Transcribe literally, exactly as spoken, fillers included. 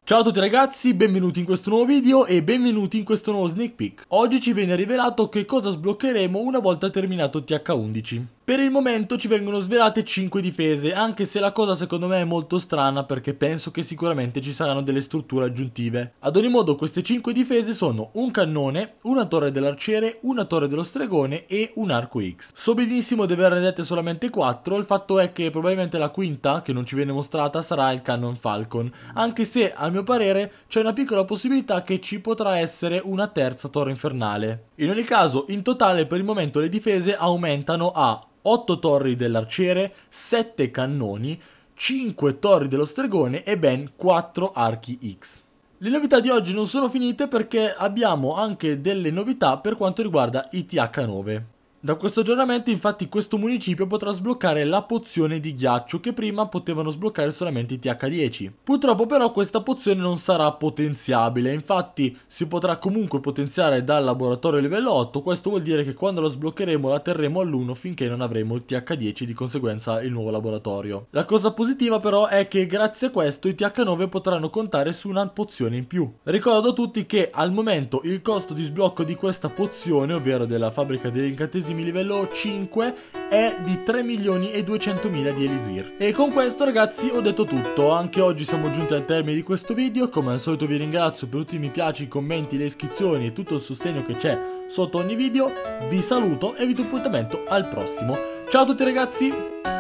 Ciao a tutti ragazzi, benvenuti in questo nuovo video e benvenuti in questo nuovo sneak peek. Oggi ci viene rivelato che cosa sbloccheremo una volta terminato T H undici. Per il momento ci vengono svelate cinque difese, anche se la cosa secondo me è molto strana perché penso che sicuramente ci saranno delle strutture aggiuntive. Ad ogni modo queste cinque difese sono un cannone, una torre dell'arciere, una torre dello stregone e un arco X. So benissimo di averne dette solamente quattro, il fatto è che probabilmente la quinta, che non ci viene mostrata, sarà il Cannon Falcon, anche se al mio parere c'è una piccola possibilità che ci potrà essere una terza torre infernale. In ogni caso, in totale per il momento le difese aumentano a otto torri dell'arciere, sette cannoni, cinque torri dello stregone e ben quattro archi X. Le novità di oggi non sono finite perché abbiamo anche delle novità per quanto riguarda i T H nove. Da questo aggiornamento infatti questo municipio potrà sbloccare la pozione di ghiaccio che prima potevano sbloccare solamente i T H dieci. Purtroppo però questa pozione non sarà potenziabile, infatti si potrà comunque potenziare dal laboratorio livello otto, questo vuol dire che quando la sbloccheremo la terremo all'uno finché non avremo il T H dieci, di conseguenza il nuovo laboratorio. La cosa positiva però è che grazie a questo i T H nove potranno contare su una pozione in più. Ricordo a tutti che al momento il costo di sblocco di questa pozione, ovvero della fabbrica degli incantesimi livello cinque, è di tre milioni e duecentomila di elisir. E con questo ragazzi ho detto tutto, anche oggi siamo giunti al termine di questo video. Come al solito vi ringrazio per tutti i mi piace, i commenti, le iscrizioni e tutto il sostegno che c'è sotto ogni video. Vi saluto e vi do appuntamento al prossimo. Ciao a tutti ragazzi!